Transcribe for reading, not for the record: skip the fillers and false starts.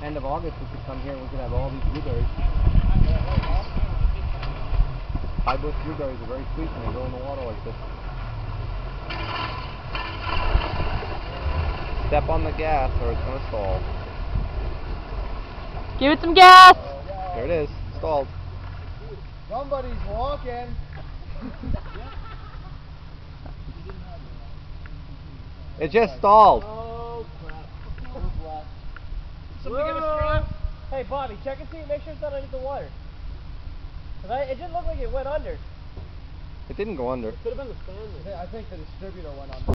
End of August we could come here and we could have all these blueberries. High bush blueberries are very sweet when they go in the water like this. Step on the gas or it's going to stall. Give it some gas! There it is. Stalled. Somebody's walking. It just stalled. Oh crap. Somebody give a strap? Hey Bobby, check and see, make sure it's not underneath the water. It didn't look like it went under. It didn't go under. Could have been the fan. I think the distributor went under.